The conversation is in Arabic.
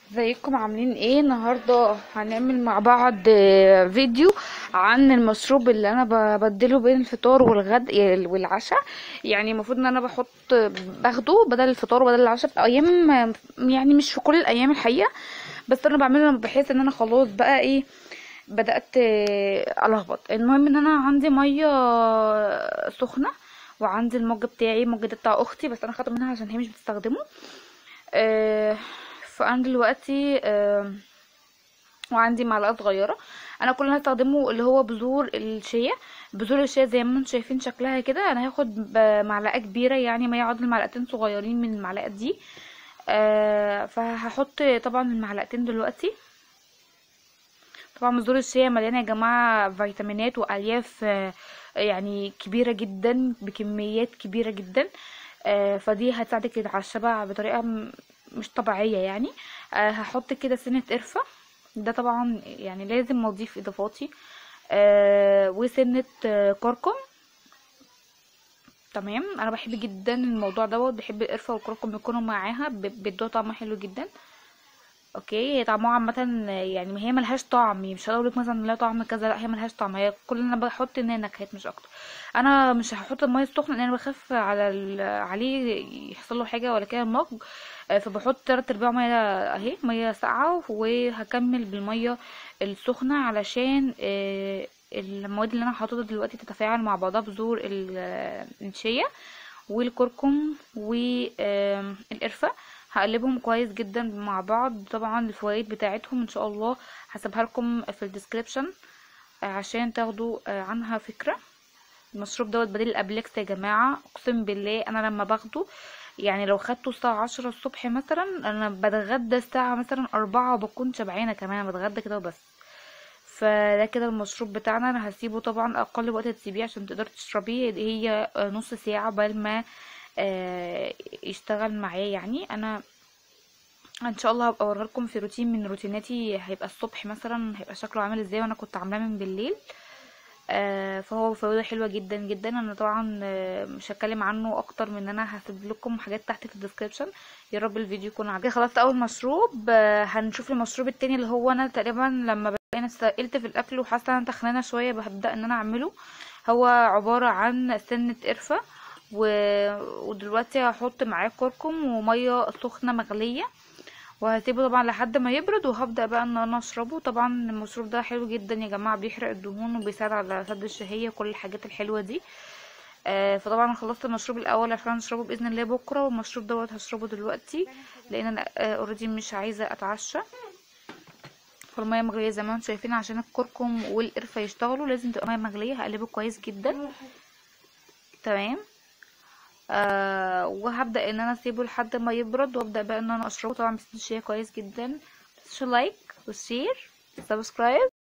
ازيكم عاملين ايه؟ النهارده هنعمل مع بعض فيديو عن المشروب اللي انا ببدله بين الفطار والعشاء. يعني المفروض ان انا باخده بدل الفطار وبدل العشاء في ايام، يعني مش في كل الايام الحقيقه، بس انا بعمله بحيث ان انا خلاص بقى ايه، بدات الخبط. المهم ان انا عندي ميه سخنه، وعندي المج بتاعي، المج ده بتاع اختي بس انا خدته منها عشان هي مش بتستخدمه. آه، فانا دلوقتي وعندي معلقه صغيره. انا كل اللي هستخدمه اللي هو بذور الشيا. بذور الشيا زي ما انتم شايفين شكلها كده. انا هاخد معلقه كبيره، يعني ما يعادل معلقتين صغيرين من المعلقه دي. فهحط طبعا المعلقتين دلوقتي. طبعا بذور الشيا مليانه يا جماعه فيتامينات والياف، يعني كبيره جدا، بكميات كبيره جدا. فدي هتساعدك على الشبع بطريقه مش طبيعيه يعني. هحط كده سنه قرفه، ده طبعا يعني لازم اضيف اضافاتي. وسنه كركم. تمام، انا بحب جدا الموضوع دوت، بحب القرفه والكركم يكونوا معاها، بيدوها طعم حلو جدا. اوكي، هي طعمها عامه يعني ما هي ملهاش طعم، مش هقول لك مثلا لها طعم كذا، لا هي ملهاش طعم، هي كل اللي انا بحط ان هي نكهات مش اكتر. انا مش هحط الميه السخنه لان انا بخاف عليه يحصل له حاجه ولا كده المج. فبحط 3/4 ميه اهي، ميه ساقعه، وهكمل بالميه السخنه علشان المواد اللي انا حاططها دلوقتي تتفاعل مع بعضها، بذور الشيا والكركم والقرفة. هقلبهم كويس جدا مع بعض. طبعا الفوائد بتاعتهم ان شاء الله هسيبها لكم في الديسكريبشن عشان تاخدوا عنها فكرة. المشروب دوت بديل الابليكس يا جماعة، اقسم بالله انا لما باخده، يعني لو خدته الساعة 10 الصبح مثلا، انا بتغدى الساعة مثلا 4 وبكون شبعانة كمان، انا بتغدى كده وبس. فده كده المشروب بتاعنا. انا هسيبه طبعا اقل وقت تسيبيه عشان تقدري تشربيه، هي نص ساعة بل ما يشتغل معايا. يعني انا ان شاء الله هبقى اوريها لكم في روتين من روتيناتي، هيبقى الصبح مثلا هيبقى شكله عامل ازاي، وانا كنت عاملاه من بالليل. فهو فوائده حلوه جدا جدا. انا طبعا مش هتكلم عنه اكتر من ان انا هسيب لكم حاجات تحت في الديسكريبشن. يا رب الفيديو يكون عجبكم. خلصت اول مشروب، هنشوف المشروب التاني اللي هو انا تقريبا لما انا استقلت في الاكل وحاسه ان انا تخنانه شويه ببدا ان انا اعمله. هو عباره عن سنه قرفه ودلوقتي هحط معاه كركم وميه سخنه مغليه، وهسيبه طبعا لحد ما يبرد، وهبدأ بقى ان انا اشربه. طبعا المشروب ده حلو جدا يا جماعة، بيحرق الدهون وبيساعد على سد الشهية، كل الحاجات الحلوة دي. فطبعا انا خلصت المشروب الاول عشان اشربه باذن الله بكره، والمشروب دوت هشربه دلوقتي لان انا اوريدي مش عايزه اتعشى. فالميه مغليه زي ما انتم شايفين، عشان الكركم والقرفه يشتغلوا لازم تبقى ميه مغليه. هقلبه كويس جدا. تمام. وهبدأ ان انا اسيبه لحد ما يبرد، وابدأ بقى ان انا اشربه. طبعا بسيب الشاي كويس جدا. لايك وشير، سبسكرايب.